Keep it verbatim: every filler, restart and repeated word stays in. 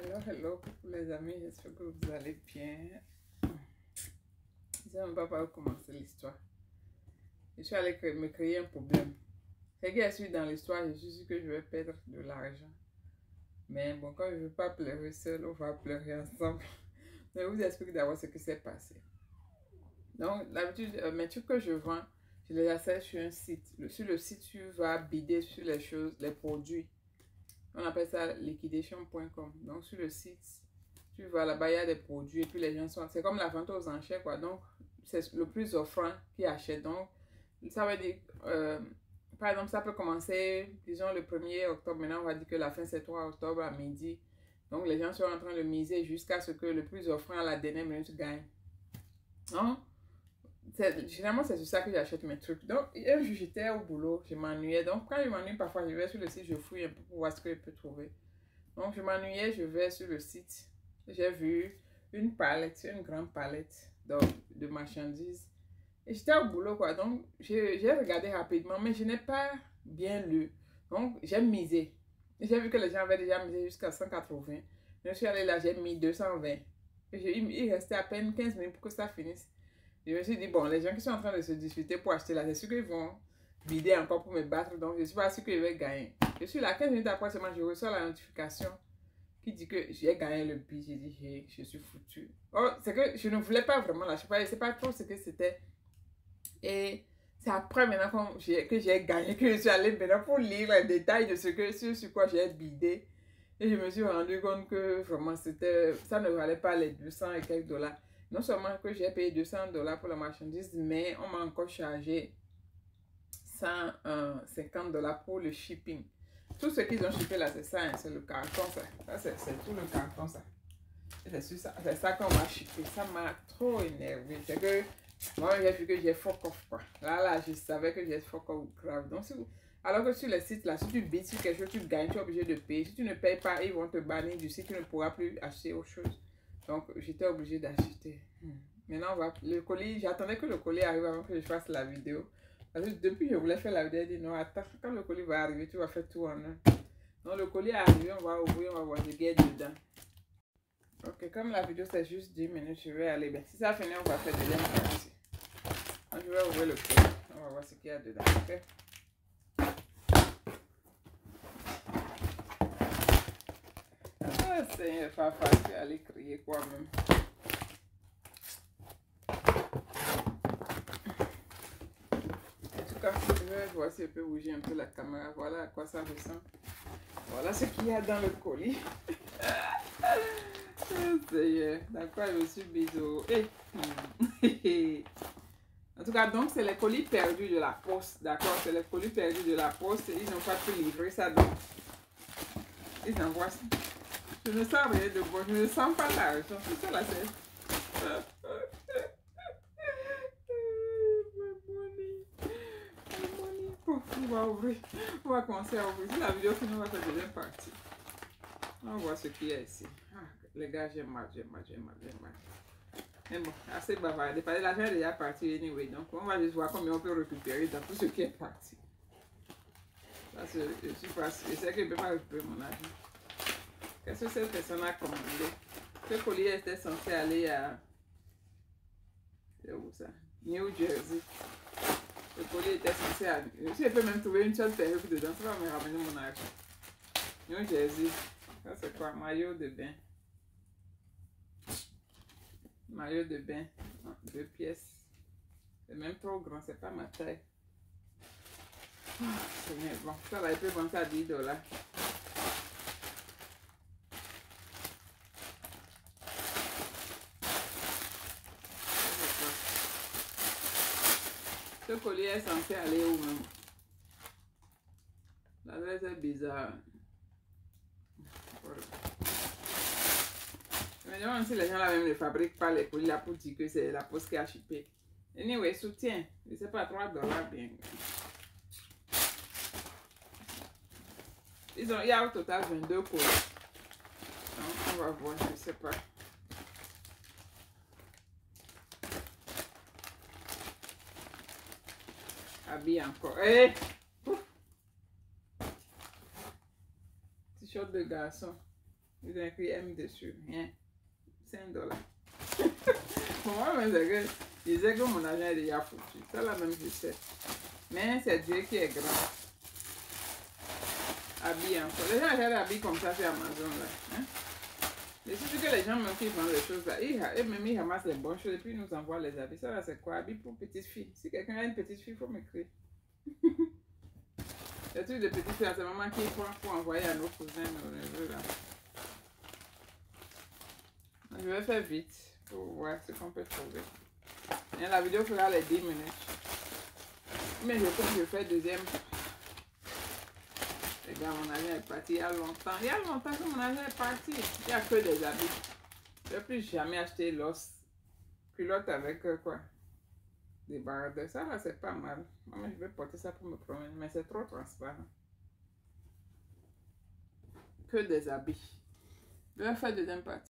Hello, hello, coucou les amis, j'espère que vous allez bien. Je ne sais même pas par où commencer l'histoire. Je suis allée me créer un problème. C'est que je suis dans l'histoire, je suis sûre que je vais perdre de l'argent. Mais bon, quand je ne veux pas pleurer seul, on va pleurer ensemble. Je vous explique d'abord ce qui s'est passé. Donc, d'habitude, euh, mes trucs que je vends, je les achète sur un site. Le, sur le site, tu vas bider sur les choses, les produits. On appelle ça liquidation point com. Donc, sur le site, tu vas là-bas, il y a des produits et puis les gens sont... C'est comme la vente aux enchères, quoi. Donc, c'est le plus offrant qui achète. Donc, ça veut dire... Euh, par exemple, ça peut commencer, disons, le premier octobre. Maintenant, on va dire que la fin, c'est trois octobre à midi. Donc, les gens sont en train de miser jusqu'à ce que le plus offrant à la dernière minute gagne. Non? Généralement, c'est sur ça que j'achète mes trucs. Donc, un jour, j'étais au boulot, je m'ennuyais. Donc, quand je m'ennuie, parfois, je vais sur le site, je fouille un peu pour voir ce que je peux trouver. Donc, je m'ennuyais, je vais sur le site. J'ai vu une palette, une grande palette de, de marchandises. Et j'étais au boulot, quoi. Donc, j'ai regardé rapidement, mais je n'ai pas bien lu. Donc, j'ai misé. J'ai vu que les gens avaient déjà misé jusqu'à cent quatre-vingts. Je suis allée là, j'ai mis deux cent vingt. Et il restait à peine quinze minutes pour que ça finisse. Je me suis dit, bon, les gens qui sont en train de se disputer pour acheter là, c'est sûr qu'ils vont vider encore pour me battre. Donc, je ne suis pas sûr que je vais gagner. Je suis là, quinze minutes après seulement, je reçois la notification qui dit que j'ai gagné le bid. J'ai dit, hey, je suis foutu. Oh, c'est que je ne voulais pas vraiment lâcher. Je ne sais pas trop ce que c'était. Et c'est après maintenant que j'ai gagné que je suis allée maintenant pour lire les détails de ce que, sur, sur quoi j'ai bidé. Et je me suis rendu compte que vraiment, c'était, ça ne valait pas les deux cents et quelques dollars. Non seulement que j'ai payé deux cents dollars pour la marchandise, mais on m'a encore chargé cent cinquante dollars pour le shipping. Tout ce qu'ils ont shippé là, c'est ça, hein, c'est le carton, ça. Ça c'est tout le carton, ça. C'est ça, ça qu'on m'a shippé. Ça m'a trop énervé. C'est que moi, j'ai vu que j'ai fuck off, quoi. Là, là, je savais que j'ai fuck off grave. Donc, si vous... Alors que sur les sites, là, si tu bides sur quelque chose, tu gagnes, tu es obligé de payer. Si tu ne payes pas, ils vont te bannir du site, tu ne pourras plus acheter autre chose. Donc, j'étais obligée d'acheter. Hmm. Maintenant, on va... le colis, j'attendais que le colis arrive avant que je fasse la vidéo. Parce que depuis, je voulais faire la vidéo, j'ai dit non, attends, quand le colis va arriver, tu vas faire tout en un. Donc, le colis est arrivé, on va ouvrir, on va voir des guettes dedans. Ok, comme la vidéo c'est juste dix minutes, je vais aller. Ben, si ça finit, on va faire deuxième partie. Donc, je vais ouvrir le colis. On va voir ce qu'il y a dedans. Ok. Ah, c'est pas facile à crier quoi même. En tout cas, je vais voir si je peux bouger un peu la caméra. Voilà à quoi ça ressemble. Voilà ce qu'il y a dans le colis. D'accord, je suis bisous. Hey. En tout cas, donc c'est les colis perdus de la poste. D'accord, c'est les colis perdus de la poste. Ils n'ont pas pu livrer ça. Donc, ils envoient ça. Je ne sens rien de bon. Je ne sens pas l'argent. C'est ça la scène. Bon, on va ouvrir. On va commencer à ouvrir. Si la vidéo finit, on va faire la deuxième partie. On va voir ce qu'il y a ici. Ah, les gars, j'ai mal, j'ai mal, j'ai mal, j'ai mal. Mais bon, assez bavardé. Parce que l'argent est déjà parti anyway. Donc, on va juste voir combien on peut récupérer dans tout ce qui est parti. Parce que je suis pas sûre. Je sais que je ne peux pas récupérer mon argent. Qu'est-ce que cette personne a commandé? Ce collier était censé aller à... C'est où ça? New Jersey. Le collier était censé aller... Si je peux même trouver une seule perruque dedans, ça va me ramener mon argent. New Jersey. Ça c'est quoi? Maillot de bain. Maillot de bain. Non, deux pièces. C'est même trop grand, c'est pas ma taille. Oh, c'est bon. Ça va, il peut vendre ça à dix dollars. Ce collier est censé aller où même? L'adresse est bizarre. Je me demande si les gens là même ne fabriquent pas les colis là pour dire que c'est la poste qui a shippé. Anyway, soutien. Je sais pas, trois dollars bien. Ils ont, il y a au total vingt-deux colis. Donc, on va voir, je sais pas. Habille encore. Hey! T-shirt de garçon. Ils ont écrit M dessus. Rien. cinq dollars. Pour moi, c'est que je disais que mon argent est déjà foutu. Ça, là même, je sais. Mais c'est Dieu qui est grand. Habits encore. Les gens achètent des habits comme ça sur Amazon, là. Hein? Mais c'est sûr que les gens, même qui vendent les choses là, ils, ils, même ils ramassent les bonnes choses et puis ils nous envoient les habits. Ça, là, c'est quoi? Habits pour petites filles. Si quelqu'un a une petite fille, il faut m'écrire. Les trucs de petites filles, c'est maman qui prend pour envoyer à nos cousins, nos neveux, là. Je vais faire vite pour voir ce qu'on peut trouver. Et la vidéo fera les dix minutes. Mais je pense que je fais deuxième. Les gars, mon argent est parti il y a longtemps. Il y a longtemps que mon argent est parti. Il n'y a que des habits. Je n'ai plus jamais acheté l'os. Culotte avec euh, quoi? Des barres. Ça là, c'est pas mal. Moi, je vais porter ça pour me promener. Mais c'est trop transparent. Que des habits. Je vais faire deuxième partie.